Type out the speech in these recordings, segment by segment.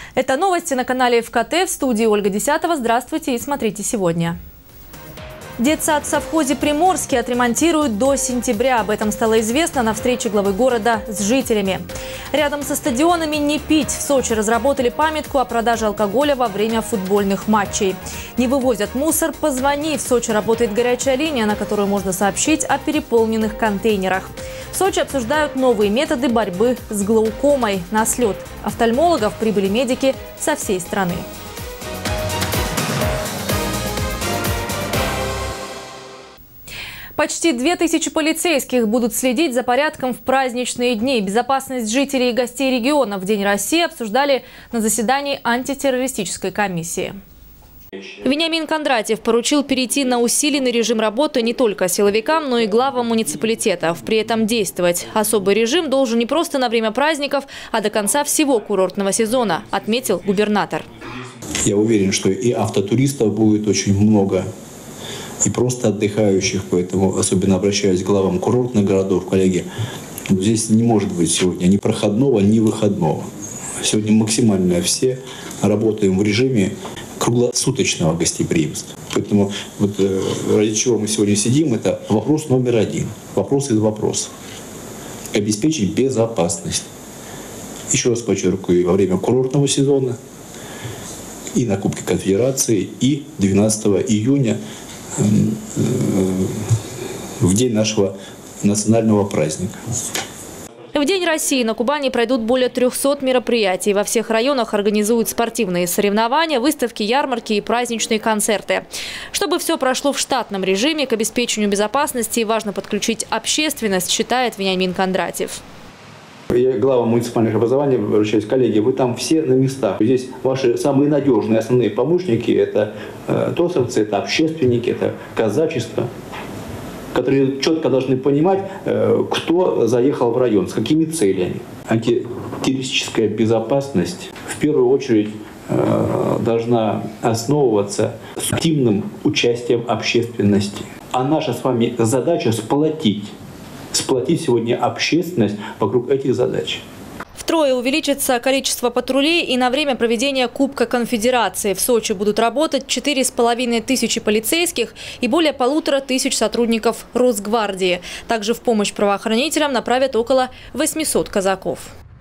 Это новости на канале ФКТ. В студии Ольга Десятова. Здравствуйте и смотрите сегодня. Детсад в совхозе Приморский отремонтируют до сентября. Об этом стало известно на встрече главы города с жителями. Рядом со стадионами «Не пить». В Сочи разработали памятку о продаже алкоголя во время футбольных матчей. Не вывозят мусор? Позвони. В Сочи работает горячая линия, на которую можно сообщить о переполненных контейнерах. В Сочи обсуждают новые методы борьбы с глаукомой. На слет офтальмологов прибыли медики со всей страны. Почти 2000 полицейских будут следить за порядком в праздничные дни. Безопасность жителей и гостей региона в День России обсуждали на заседании антитеррористической комиссии. Вениамин Кондратьев поручил перейти на усиленный режим работы не только силовикам, но и главам муниципалитетов. При этом действовать особый режим должен не просто на время праздников, а до конца всего курортного сезона, отметил губернатор. Я уверен, что и автотуристов будет очень много, и просто отдыхающих, поэтому особенно обращаюсь к главам курортных городов, коллеги. Здесь не может быть сегодня ни проходного, ни выходного. Сегодня максимально все работаем в режиме круглосуточного гостеприимства. Поэтому вот, ради чего мы сегодня сидим, это вопрос номер один. Вопрос из вопросов. Обеспечить безопасность. Еще раз подчеркиваю, во время курортного сезона и на Кубке Конфедерации, и 12 июня в день нашего национального праздника. В День России на Кубани пройдут более 300 мероприятий. Во всех районах организуют спортивные соревнования, выставки, ярмарки и праздничные концерты. Чтобы все прошло в штатном режиме, к обеспечению безопасности важно подключить общественность, считает Вениамин Кондратьев. Я глава муниципальных образований обращаюсь, коллеги, вы там все на местах. Здесь ваши самые надежные основные помощники – это тосовцы, это общественники, это казачество, которые четко должны понимать, кто заехал в район, с какими целями. Антитеррористическая безопасность в первую очередь должна основываться с активным участием общественности. А наша с вами задача сплотить сегодня общественность вокруг этих задач. Втрое увеличится количество патрулей, и на время проведения Кубка Конфедерации в Сочи будут работать 4500 полицейских и более 1500 сотрудников Росгвардии. Также в помощь правоохранителям направят около 800 казаков.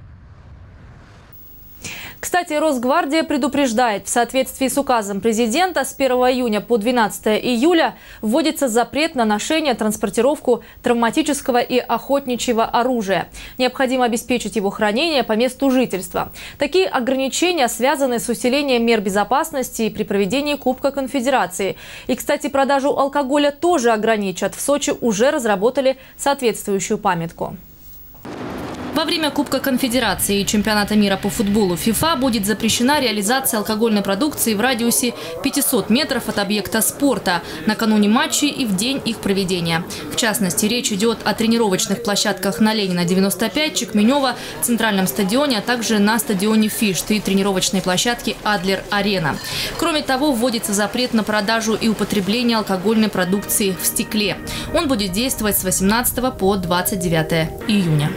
Кстати, Росгвардия предупреждает, в соответствии с указом президента с 1 июня по 12 июля вводится запрет на ношение, транспортировку травматического и охотничьего оружия. Необходимо обеспечить его хранение по месту жительства. Такие ограничения связаны с усилением мер безопасности при проведении Кубка Конфедерации. И, кстати, продажу алкоголя тоже ограничат. В Сочи уже разработали соответствующую памятку. Во время Кубка Конфедерации и Чемпионата мира по футболу ФИФА будет запрещена реализация алкогольной продукции в радиусе 500 метров от объекта спорта накануне матчей и в день их проведения. В частности, речь идет о тренировочных площадках на Ленина 95, Чекменева, Центральном стадионе, а также на стадионе Фишт и тренировочной площадке Адлер-Арена. Кроме того, вводится запрет на продажу и употребление алкогольной продукции в стекле. Он будет действовать с 18 по 29 июня.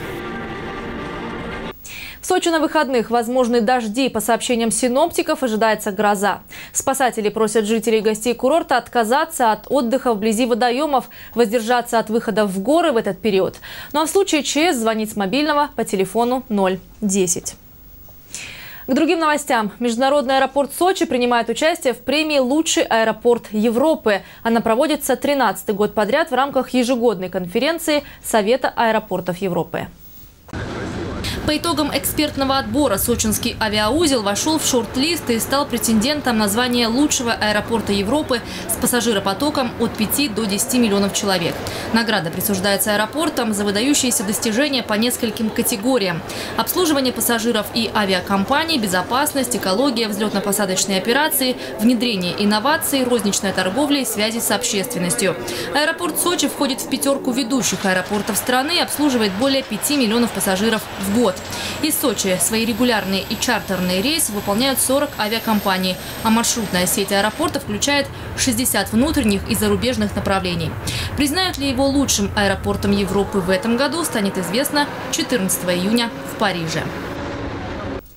В Сочи на выходных возможны дожди. По сообщениям синоптиков, ожидается гроза. Спасатели просят жителей и гостей курорта отказаться от отдыха вблизи водоемов, воздержаться от выхода в горы в этот период. Ну а в случае ЧС звонить с мобильного по телефону 010. К другим новостям. Международный аэропорт Сочи принимает участие в премии «Лучший аэропорт Европы». Она проводится 13-й год подряд в рамках ежегодной конференции Совета аэропортов Европы. По итогам экспертного отбора сочинский авиаузел вошел в шорт-лист и стал претендентом на звание лучшего аэропорта Европы с пассажиропотоком от 5 до 10 миллионов человек. Награда присуждается аэропортам за выдающиеся достижения по нескольким категориям: обслуживание пассажиров и авиакомпаний, безопасность, экология, взлетно-посадочные операции, внедрение инноваций, розничная торговля и связи с общественностью. Аэропорт Сочи входит в пятерку ведущих аэропортов страны и обслуживает более 5 миллионов пассажиров в год. Из Сочи свои регулярные и чартерные рейсы выполняют 40 авиакомпаний, а маршрутная сеть аэропорта включает 60 внутренних и зарубежных направлений. Признают ли его лучшим аэропортом Европы в этом году, станет известно 14 июня в Париже.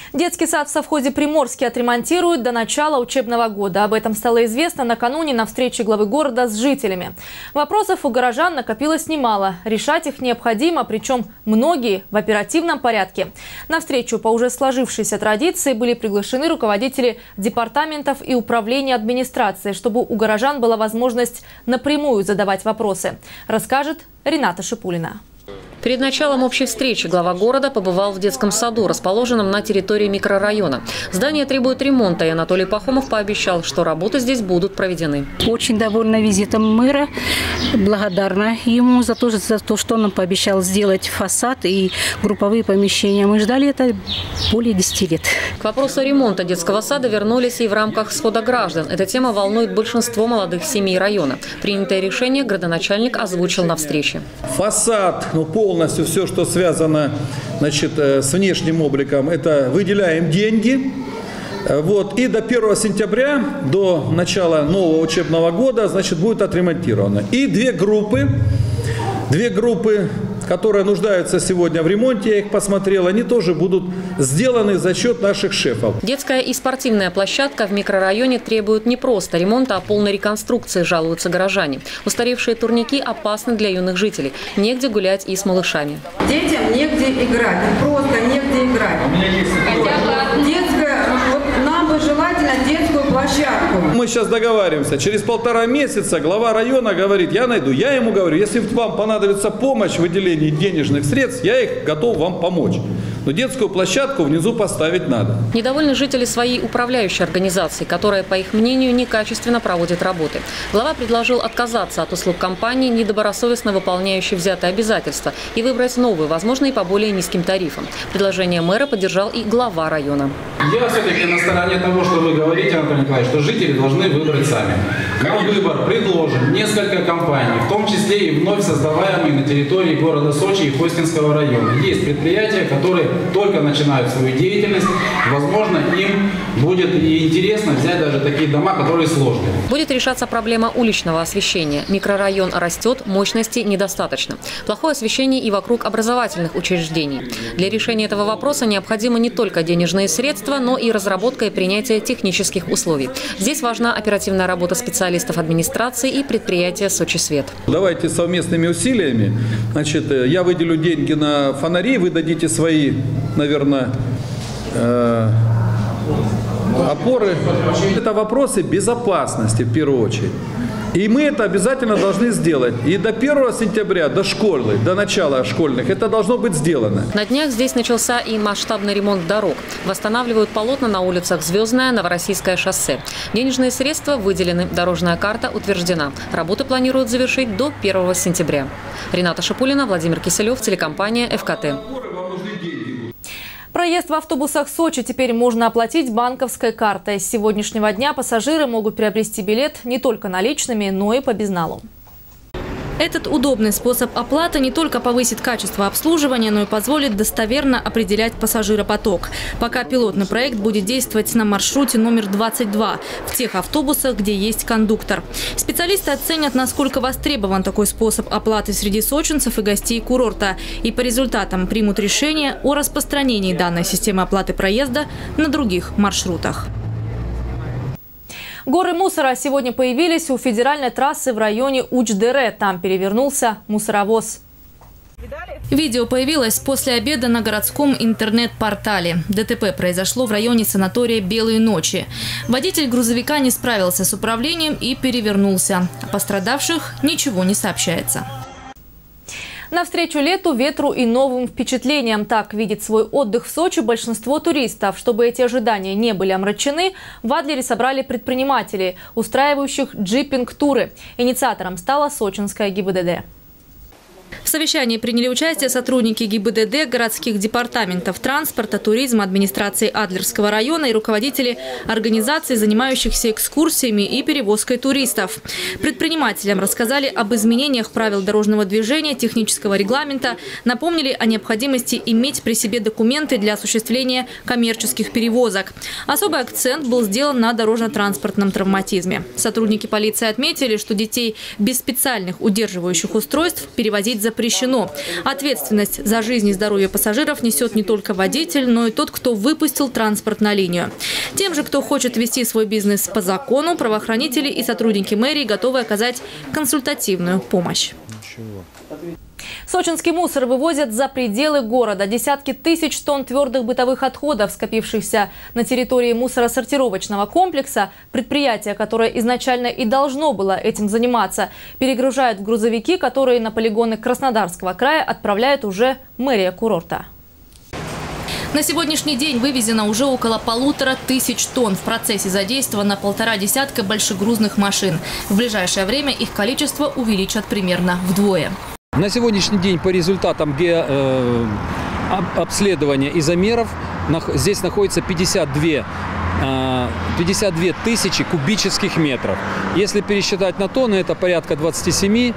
Детский сад в совхозе Приморский отремонтируют до начала учебного года. Об этом стало известно накануне на встрече главы города с жителями. Вопросов у горожан накопилось немало. Решать их необходимо, причем многие в оперативном порядке. На встречу по уже сложившейся традиции были приглашены руководители департаментов и управления администрации, чтобы у горожан была возможность напрямую задавать вопросы. Расскажет Рената Шипулина. Перед началом общей встречи глава города побывал в детском саду, расположенном на территории микрорайона. Здание требует ремонта, и Анатолий Пахомов пообещал, что работы здесь будут проведены. Очень довольна визитом мэра, благодарна ему за то, что он нам пообещал сделать фасад и групповые помещения. Мы ждали это более 10 лет. К вопросу ремонта детского сада вернулись и в рамках схода граждан. Эта тема волнует большинство молодых семей района. Принятое решение градоначальник озвучил на встрече. Фасад, полностью все, что связано, значит, с внешним обликом, это выделяем деньги. И до 1 сентября, до начала нового учебного года, значит, будет отремонтировано. И две группы, которые нуждаются сегодня в ремонте, я их посмотрел, они тоже будут сделаны за счет наших шефов. Детская и спортивная площадка в микрорайоне требуют не просто ремонта, а полной реконструкции, жалуются горожане. Устаревшие турники опасны для юных жителей. Негде гулять и с малышами. Детям негде играть, просто негде играть. Нам бы желательно детскую площадку. Мы сейчас договариваемся. Через 1,5 месяца глава района говорит, я найду. Я ему говорю, если вам понадобится помощь в выделении денежных средств, я их готов вам помочь. Но детскую площадку внизу поставить надо. Недовольны жители своей управляющей организации, которая, по их мнению, некачественно проводит работы. Глава предложил отказаться от услуг компании, недобросовестно выполняющей взятые обязательства, и выбрать новые, возможно, и по более низким тарифам. Предложение мэра поддержал и глава района. Я все-таки на стороне того, что вы говорите, Анатолий Николаевич, что жители должны выбрать сами. На выбор предложен несколько компаний, в том числе и вновь создаваемые на территории города Сочи и Хостинского района. Есть предприятия, которые только начинают свою деятельность. Возможно, им будет и интересно взять даже такие дома, которые сложные. Будет решаться проблема уличного освещения. Микрорайон растет, мощности недостаточно. Плохое освещение и вокруг образовательных учреждений. Для решения этого вопроса необходимы не только денежные средства, но и разработка и принятие технических условий. Здесь важна оперативная работа специалистов администрации и предприятия «Сочи Свет». Давайте совместными усилиями. Значит, я выделю деньги на фонари, вы дадите свои, наверное, опоры. Это вопросы безопасности в первую очередь. И мы это обязательно должны сделать. И до 1 сентября, до школы, до начала школьных, это должно быть сделано. На днях здесь начался и масштабный ремонт дорог. Восстанавливают полотна на улицах Звездное, Новороссийское шоссе. Денежные средства выделены, дорожная карта утверждена. Работы планируют завершить до 1 сентября. Рената Шипулина, Владимир Киселев, телекомпания ФКТ. Проезд в автобусах Сочи теперь можно оплатить банковской картой. С сегодняшнего дня пассажиры могут приобрести билет не только наличными, но и по безналу. Этот удобный способ оплаты не только повысит качество обслуживания, но и позволит достоверно определять пассажиропоток. Пока пилотный проект будет действовать на маршруте номер 22, в тех автобусах, где есть кондуктор. Специалисты оценят, насколько востребован такой способ оплаты среди сочинцев и гостей курорта. И по результатам примут решение о распространении данной системы оплаты проезда на других маршрутах. Горы мусора сегодня появились у федеральной трассы в районе Уч-Дере. Там перевернулся мусоровоз. Видео появилось после обеда на городском интернет-портале. ДТП произошло в районе санатория «Белые ночи». Водитель грузовика не справился с управлением и перевернулся. О пострадавших ничего не сообщается. Навстречу лету, ветру и новым впечатлениям. Так видит свой отдых в Сочи большинство туристов. Чтобы эти ожидания не были омрачены, в Адлере собрали предпринимателей, устраивающих джипинг-туры. Инициатором стала сочинская ГИБДД. В совещании приняли участие сотрудники ГИБДД, городских департаментов транспорта, туризма, администрации Адлерского района и руководители организаций, занимающихся экскурсиями и перевозкой туристов. Предпринимателям рассказали об изменениях правил дорожного движения, технического регламента, напомнили о необходимости иметь при себе документы для осуществления коммерческих перевозок. Особый акцент был сделан на дорожно-транспортном травматизме. Сотрудники полиции отметили, что детей без специальных удерживающих устройств перевозить запрещено. запрещено. Ответственность за жизнь и здоровье пассажиров несет не только водитель, но и тот, кто выпустил транспорт на линию. Тем же, кто хочет вести свой бизнес по закону, правоохранители и сотрудники мэрии готовы оказать консультативную помощь. Сочинский мусор вывозят за пределы города. Десятки тысяч тонн твердых бытовых отходов, скопившихся на территории мусоросортировочного комплекса, предприятие, которое изначально и должно было этим заниматься, перегружают в грузовики, которые на полигоны Краснодарского края отправляет уже мэрия курорта. На сегодняшний день вывезено уже около 1500 тонн. В процессе задействовано 1,5 десятка большегрузных машин. В ближайшее время их количество увеличат примерно вдвое. На сегодняшний день по результатам обследования и замеров здесь находится 52 тысячи кубических метров. Если пересчитать на тонны, это порядка 27-25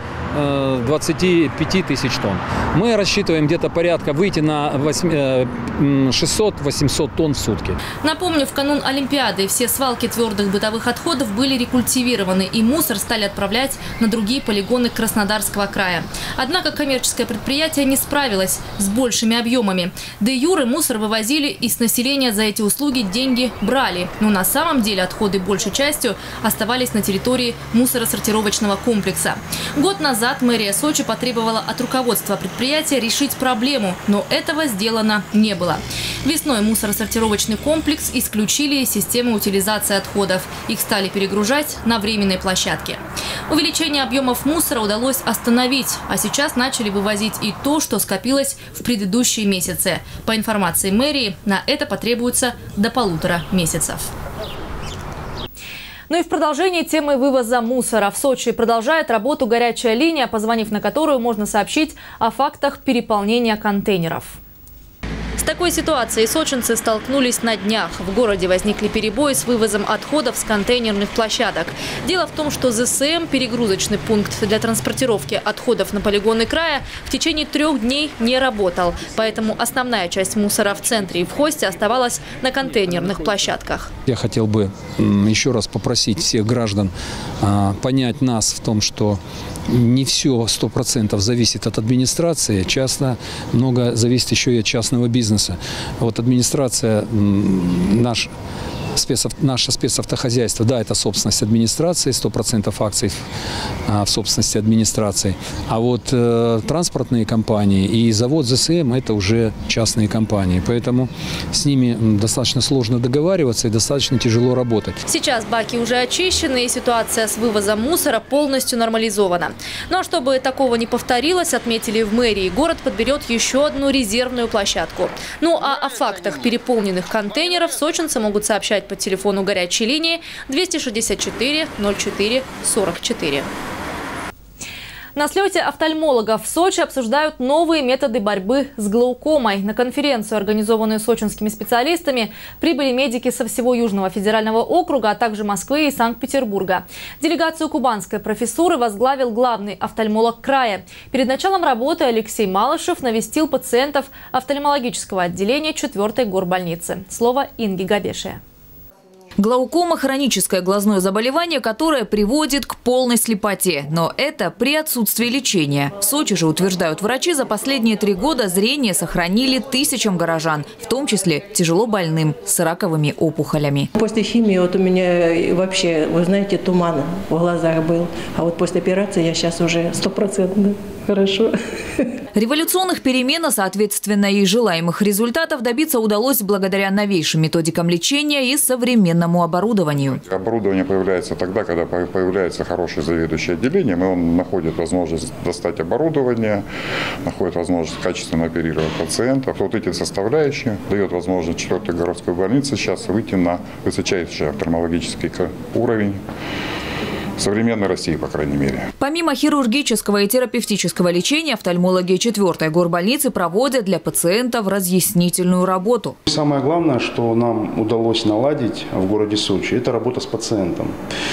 тысяч тонн. Мы рассчитываем где-то порядка выйти на 600-800 тонн в сутки. Напомню, в канун Олимпиады все свалки твердых бытовых отходов были рекультивированы, и мусор стали отправлять на другие полигоны Краснодарского края. Однако коммерческое предприятие не справилось с большими объемами. Де юре мусор вывозили, и с населения за эти услуги деньги брали. Но на самом деле отходы большей частью оставались на территории мусоросортировочного комплекса. Год назад мэрия Сочи потребовала от руководства предприятия решить проблему, но этого сделано не было. Весной мусоросортировочный комплекс исключили из системы утилизации отходов. Их стали перегружать на временной площадке. Увеличение объемов мусора удалось остановить, а сейчас начали вывозить и то, что скопилось в предыдущие месяцы. По информации мэрии, на это потребуется до 1,5 месяца. Ну и в продолжении темы вывоза мусора. В Сочи продолжает работу горячая линия, позвонив на которую можно сообщить о фактах переполнения контейнеров. С такой ситуацией сочинцы столкнулись на днях. В городе возникли перебои с вывозом отходов с контейнерных площадок. Дело в том, что ЗСМ, перегрузочный пункт для транспортировки отходов на полигоны края, в течение 3 дней не работал. Поэтому основная часть мусора в центре и в Хосте оставалась на контейнерных площадках. Я хотел бы еще раз попросить всех граждан понять нас в том, что не все 100% зависит от администрации. Часто много зависит еще и от частного бизнеса. Вот администрация, наше спецавтохозяйство, да, это собственность администрации, 100% акций в собственности администрации. А вот транспортные компании и завод ЗСМ – это уже частные компании. Поэтому с ними достаточно сложно договариваться и достаточно тяжело работать. Сейчас баки уже очищены, и ситуация с вывозом мусора полностью нормализована. Ну а чтобы такого не повторилось, отметили в мэрии, город подберет еще одну резервную площадку. Ну а о фактах переполненных контейнеров сочинцы могут сообщать по телефону горячей линии 264 04 44. На слете офтальмологов в Сочи обсуждают новые методы борьбы с глаукомой. На конференцию, организованную сочинскими специалистами, прибыли медики со всего Южного федерального округа, а также Москвы и Санкт-Петербурга. Делегацию кубанской профессуры возглавил главный офтальмолог края. Перед началом работы Алексей Малышев навестил пациентов офтальмологического отделения 4-й горбольницы. Слово Инги Габешия. Глаукома – хроническое глазное заболевание, которое приводит к полной слепоте. Но это при отсутствии лечения. В Сочи же, утверждают врачи, за последние 3 года зрение сохранили тысячам горожан, в том числе тяжело больным с раковыми опухолями. После химии вот у меня вообще, вы знаете, туман в глазах был. А вот после операции я сейчас уже 100% хорошо. Революционных перемен, а соответственно и желаемых результатов добиться удалось благодаря новейшим методикам лечения и современному оборудованию. Оборудование появляется тогда, когда появляется хороший заведующий отделением, и он находит возможность достать оборудование, находит возможность качественно оперировать пациентов. Вот эти составляющие дают возможность 4-й городской больнице сейчас выйти на высочайший офтальмологический уровень современной России, по крайней мере. Помимо хирургического и терапевтического лечения, офтальмологи 4-й горбольницы проводят для пациентов разъяснительную работу. Самое главное, что нам удалось наладить в городе Сочи, это работа с пациентом.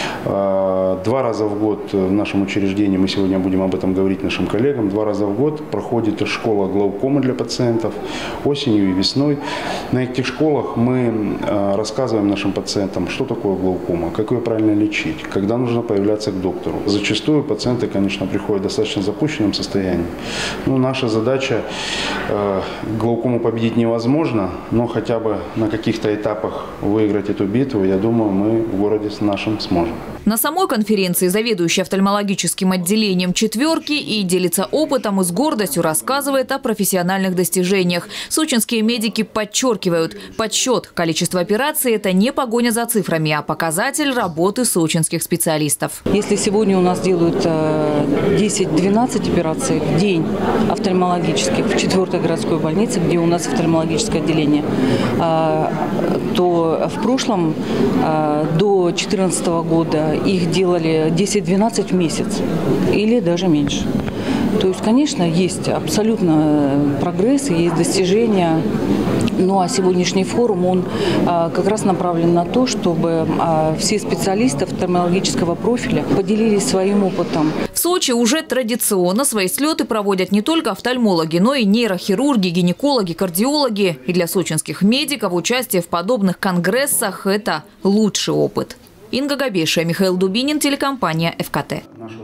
2 раза в год в нашем учреждении, мы сегодня будем об этом говорить нашим коллегам, 2 раза в год проходит школа глаукомы для пациентов осенью и весной. На этих школах мы рассказываем нашим пациентам, что такое глаукома, как ее правильно лечить, когда нужно появляться к доктору. Зачастую пациенты, конечно, приходят в достаточно запущенном состоянии. Ну, наша задача глаукому победить невозможно, но хотя бы на каких-то этапах выиграть эту битву, я думаю, мы в городе нашим сможем. На самой конференции заведующий офтальмологическим отделением «Четверки» и делится опытом и с гордостью рассказывает о профессиональных достижениях. Сочинские медики подчеркивают, подсчет количества операций – это не погоня за цифрами, а показатель работы сочинских специалистов. Если сегодня у нас делают 10-12 операций в день офтальмологических в 4-й городской больнице, где у нас офтальмологическое отделение, то в прошлом до 2014 года их делали 10-12 в месяц или даже меньше. То есть, конечно, есть абсолютно прогресс, есть достижения. Ну а сегодняшний форум, он как раз направлен на то, чтобы все специалисты офтальмологического профиля поделились своим опытом. В Сочи уже традиционно свои слеты проводят не только офтальмологи, но и нейрохирурги, гинекологи, кардиологи. И для сочинских медиков участие в подобных конгрессах – это лучший опыт. Инга Габеша, Михаил Дубинин, телекомпания ФКТ.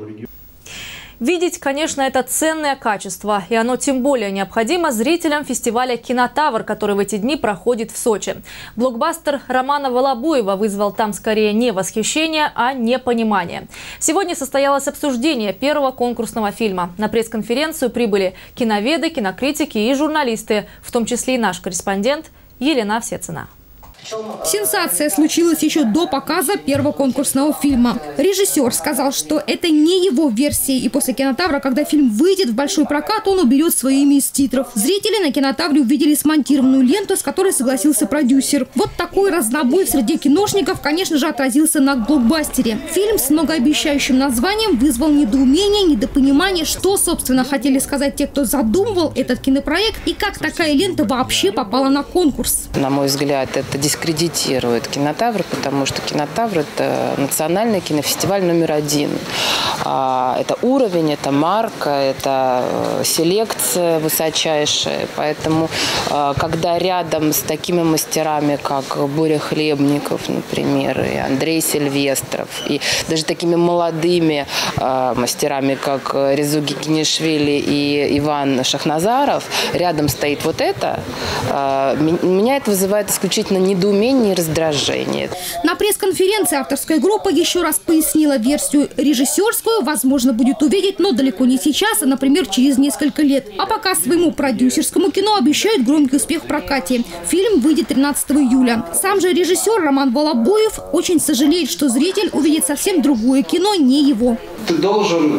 Видеть, конечно, это ценное качество, и оно тем более необходимо зрителям фестиваля «Кинотавр», который в эти дни проходит в Сочи. Блокбастер Романа Волобуева вызвал там скорее не восхищение, а непонимание. Сегодня состоялось обсуждение первого конкурсного фильма. На пресс-конференцию прибыли киноведы, кинокритики и журналисты, в том числе и наш корреспондент Елена Овсецина. Сенсация случилась еще до показа первого конкурсного фильма. Режиссер сказал, что это не его версия, и после «Кинотавра», когда фильм выйдет в большой прокат, он уберет свое имя из титров. Зрители на «Кинотавре» увидели смонтированную ленту, с которой согласился продюсер. Вот такой разнобой среди киношников, конечно же, отразился на блокбастере. Фильм с многообещающим названием вызвал недоумение, недопонимание, что, собственно, хотели сказать те, кто задумывал этот кинопроект, и как такая лента вообще попала на конкурс. На мой взгляд, это дискредитирует «Кинотавр», потому что «Кинотавр» – это национальный кинофестиваль №1. Это уровень, это марка, это селекция высочайшая. Поэтому, когда рядом с такими мастерами, как Боря Хлебников, например, и Андрей Сильвестров, и даже такими молодыми мастерами, как Резу Гигинишвили и Иван Шахназаров, рядом стоит вот это, меня это вызывает исключительно недоумение и раздражение. На пресс-конференции авторская группа еще раз пояснила версию. Режиссерскую возможно будет увидеть, но далеко не сейчас, а, например, через несколько лет. А пока своему продюсерскому кино обещают громкий успех в прокате. Фильм выйдет 13 июля. Сам же режиссер Роман Волобуев очень сожалеет, что зритель увидит совсем другое кино, не его. Ты должен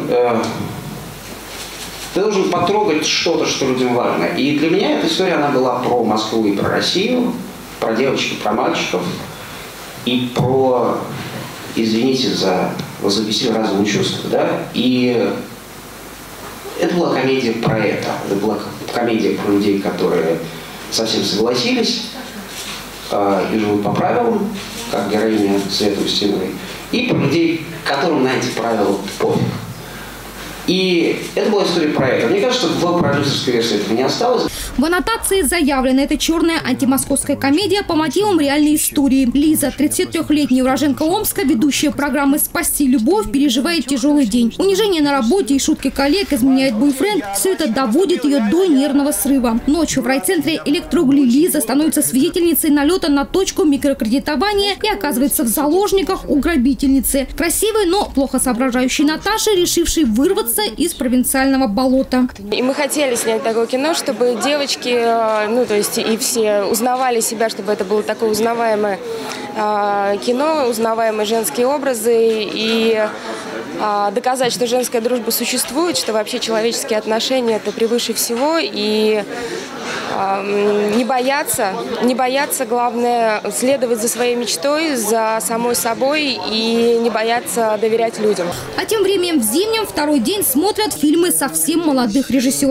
потрогать что-то, что людям важно. И для меня эта история, она была про Москву и про Россию, про девочек и про мальчиков, и про, извините за возобесили разные чувства, да, и это была комедия про это была комедия про людей, которые совсем согласились и живут по правилам, как героиня Светы Устиновой, и про людей, которым на эти правила пофиг. И это была история про это. Мне кажется, что в продюсерской версии этого не осталось. В аннотации заявлено, это черная антимосковская комедия по мотивам реальной истории. Лиза, 33-летняя уроженка Омска, ведущая программы «Спасти любовь», переживает тяжелый день. Унижение на работе и шутки коллег, изменяет бойфренд – все это доводит ее до нервного срыва. Ночью в райцентре электроугли Лиза становится свидетельницей налета на точку микрокредитования и оказывается в заложниках у грабительницы. Красивой, но плохо соображающей Наташи, решившей вырваться из провинциального болота. И мы хотели снять такое кино, чтобы девочки, то есть и все узнавали себя, чтобы это было такое узнаваемое кино, узнаваемые женские образы и доказать, что женская дружба существует, что вообще человеческие отношения – это превыше всего, и не бояться, главное, следовать за своей мечтой, за самой собой и не бояться доверять людям. А тем временем в Зимнем второй день смотрят фильмы совсем молодых режиссеров.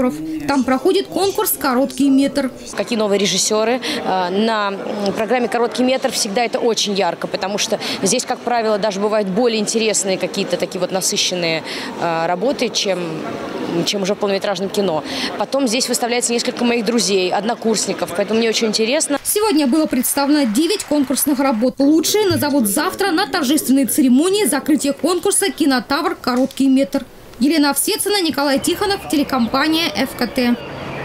Там проходит конкурс «Короткий метр». Какие новые режиссеры. На программе «Короткий метр» всегда это очень ярко, потому что здесь, как правило, даже бывают более интересные какие-то такие вот насыщенные работы, чем уже в полнометражном кино. Потом здесь выставляется несколько моих друзей, однокурсников, поэтому мне очень интересно. Сегодня было представлено 9 конкурсных работ. Лучшие назовут завтра на торжественной церемонии закрытия конкурса «Кинотавр. Короткий метр». Елена Овсецина, Николай Тихонов, телекомпания ФКТ.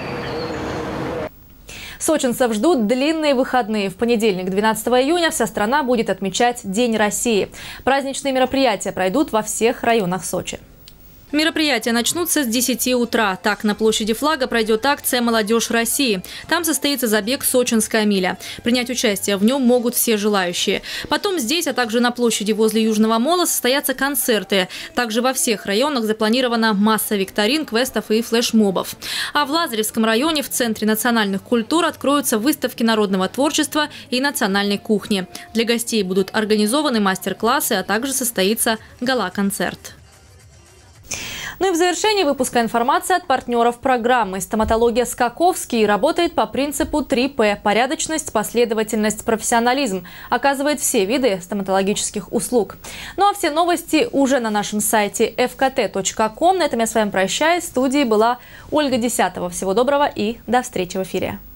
Сочинцев ждут длинные выходные. В понедельник, 12 июня, вся страна будет отмечать День России. Праздничные мероприятия пройдут во всех районах Сочи. Мероприятия начнутся с 10 утра. Так, на площади Флага пройдет акция «Молодежь России». Там состоится забег «Сочинская миля». Принять участие в нем могут все желающие. Потом здесь, а также на площади возле Южного мола состоятся концерты. Также во всех районах запланирована масса викторин, квестов и флешмобов. А в Лазаревском районе в Центре национальных культур откроются выставки народного творчества и национальной кухни. Для гостей будут организованы мастер-классы, а также состоится гала-концерт. Ну и в завершении выпуска информация от партнеров программы. Стоматология Скаковский работает по принципу 3П – порядочность, последовательность, профессионализм. Оказывает все виды стоматологических услуг. Ну а все новости уже на нашем сайте fkt.com. На этом я с вами прощаюсь. В студии была Ольга Десятова. Всего доброго и до встречи в эфире.